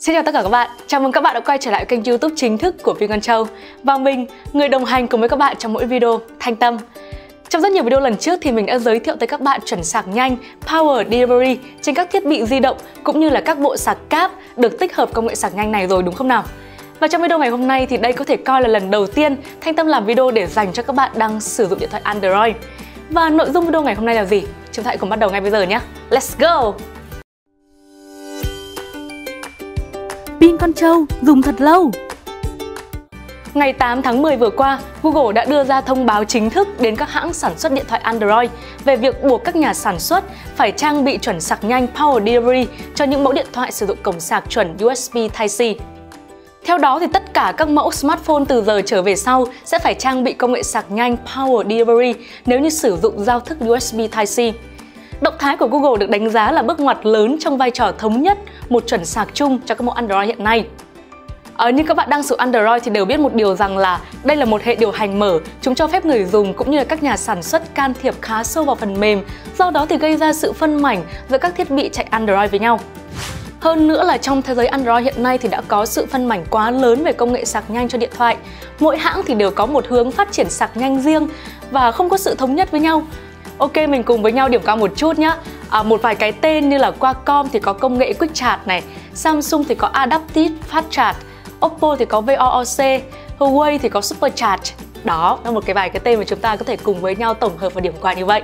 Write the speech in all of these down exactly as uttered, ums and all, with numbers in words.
Xin chào tất cả các bạn, chào mừng các bạn đã quay trở lại kênh YouTube chính thức của Vincontrol. Và mình, người đồng hành cùng với các bạn trong mỗi video, Thanh Tâm. Trong rất nhiều video lần trước thì mình đã giới thiệu tới các bạn chuẩn sạc nhanh Power Delivery trên các thiết bị di động cũng như là các bộ sạc cáp được tích hợp công nghệ sạc nhanh này rồi, đúng không nào? Và trong video ngày hôm nay thì đây có thể coi là lần đầu tiên Thanh Tâm làm video để dành cho các bạn đang sử dụng điện thoại Android. Và nội dung video ngày hôm nay là gì? Chúng ta hãy cùng bắt đầu ngay bây giờ nhé. Let's go! Vincontrol dùng thật lâu. Ngày tám tháng mười vừa qua, Google đã đưa ra thông báo chính thức đến các hãng sản xuất điện thoại Android về việc buộc các nhà sản xuất phải trang bị chuẩn sạc nhanh Power Delivery cho những mẫu điện thoại sử dụng cổng sạc chuẩn u ét bê Type-C. Theo đó, thì tất cả các mẫu smartphone từ giờ trở về sau sẽ phải trang bị công nghệ sạc nhanh Power Delivery nếu như sử dụng giao thức u ét bê Type-C. Động thái của Google được đánh giá là bước ngoặt lớn trong vai trò thống nhất một chuẩn sạc chung cho các mẫu Android hiện nay. Ở như các bạn đang sử dụng Android thì đều biết một điều rằng là đây là một hệ điều hành mở, chúng cho phép người dùng cũng như là các nhà sản xuất can thiệp khá sâu vào phần mềm, do đó thì gây ra sự phân mảnh giữa các thiết bị chạy Android với nhau. Hơn nữa là trong thế giới Android hiện nay thì đã có sự phân mảnh quá lớn về công nghệ sạc nhanh cho điện thoại. Mỗi hãng thì đều có một hướng phát triển sạc nhanh riêng và không có sự thống nhất với nhau. Ok, mình cùng với nhau điểm qua một chút nhé. À, một vài cái tên như là Qualcomm thì có công nghệ Quick Charge này, Samsung thì có Adaptive Fast Charge, Oppo thì có vê o o xê, Huawei thì có Super Charge. Đó là một cái vài cái tên mà chúng ta có thể cùng với nhau tổng hợp và điểm qua như vậy.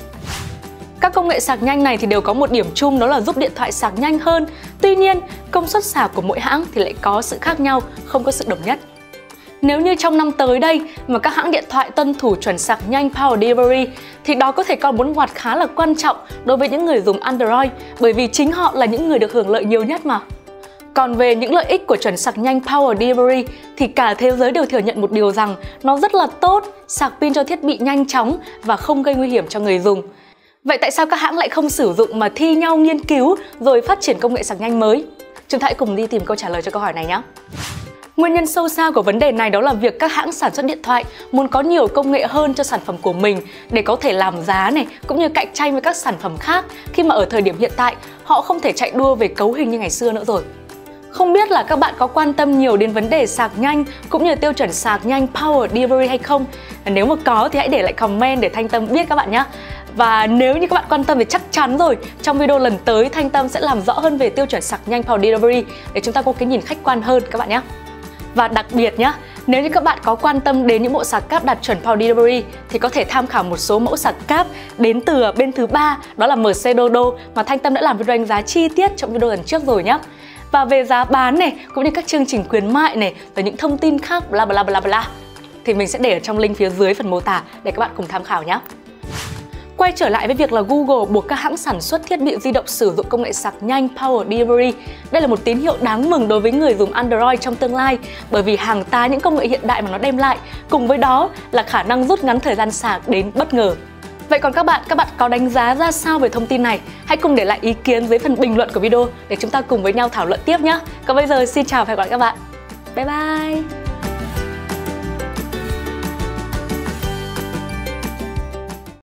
Các công nghệ sạc nhanh này thì đều có một điểm chung, đó là giúp điện thoại sạc nhanh hơn. Tuy nhiên, công suất sạc của mỗi hãng thì lại có sự khác nhau, không có sự đồng nhất. Nếu như trong năm tới đây mà các hãng điện thoại tuân thủ chuẩn sạc nhanh Power Delivery thì đó có thể còn một ngoặt khá là quan trọng đối với những người dùng Android, bởi vì chính họ là những người được hưởng lợi nhiều nhất mà. Còn về những lợi ích của chuẩn sạc nhanh Power Delivery thì cả thế giới đều thừa nhận một điều rằng nó rất là tốt, sạc pin cho thiết bị nhanh chóng và không gây nguy hiểm cho người dùng. Vậy tại sao các hãng lại không sử dụng mà thi nhau nghiên cứu rồi phát triển công nghệ sạc nhanh mới? Chúng ta hãy cùng đi tìm câu trả lời cho câu hỏi này nhé. Nguyên nhân sâu xa của vấn đề này đó là việc các hãng sản xuất điện thoại muốn có nhiều công nghệ hơn cho sản phẩm của mình để có thể làm giá này cũng như cạnh tranh với các sản phẩm khác, khi mà ở thời điểm hiện tại họ không thể chạy đua về cấu hình như ngày xưa nữa rồi. Không biết là các bạn có quan tâm nhiều đến vấn đề sạc nhanh cũng như tiêu chuẩn sạc nhanh Power Delivery hay không? Nếu mà có thì hãy để lại comment để Thanh Tâm biết các bạn nhé. Và nếu như các bạn quan tâm thì chắc chắn rồi, trong video lần tới Thanh Tâm sẽ làm rõ hơn về tiêu chuẩn sạc nhanh Power Delivery để chúng ta có cái nhìn khách quan hơn các bạn nhé. Và đặc biệt nhé, nếu như các bạn có quan tâm đến những bộ sạc cáp đạt chuẩn Power Delivery thì có thể tham khảo một số mẫu sạc cáp đến từ bên thứ ba, đó là em xê Dodo mà Thanh Tâm đã làm video đánh giá chi tiết trong video lần trước rồi nhé. Và về giá bán này, cũng như các chương trình khuyến mại này và những thông tin khác bla bla bla bla thì mình sẽ để ở trong link phía dưới phần mô tả để các bạn cùng tham khảo nhé. Quay trở lại với việc là Google buộc các hãng sản xuất thiết bị di động sử dụng công nghệ sạc nhanh Power Delivery. Đây là một tín hiệu đáng mừng đối với người dùng Android trong tương lai, bởi vì hàng tá những công nghệ hiện đại mà nó đem lại, cùng với đó là khả năng rút ngắn thời gian sạc đến bất ngờ. Vậy còn các bạn, các bạn có đánh giá ra sao về thông tin này? Hãy cùng để lại ý kiến dưới phần bình luận của video để chúng ta cùng với nhau thảo luận tiếp nhé. Còn bây giờ xin chào và hẹn gặp lại các bạn. Bye bye!